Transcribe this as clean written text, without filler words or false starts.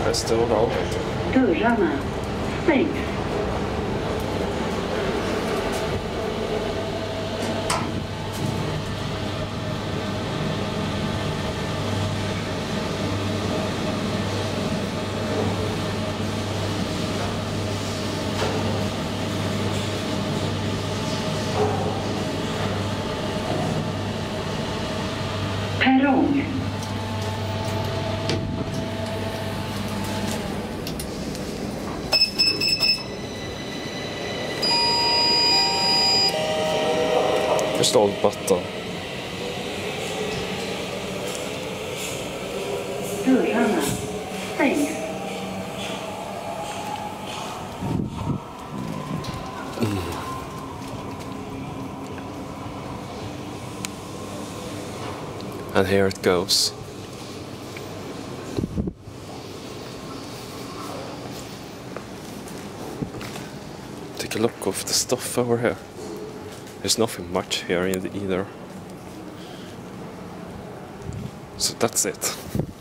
Restaurang. Dörrarna stängs. Perrong. Stolpmattan. Dörrarna stängs. And here it goes. Take a look of the stuff over here. There's nothing much here either. So that's it.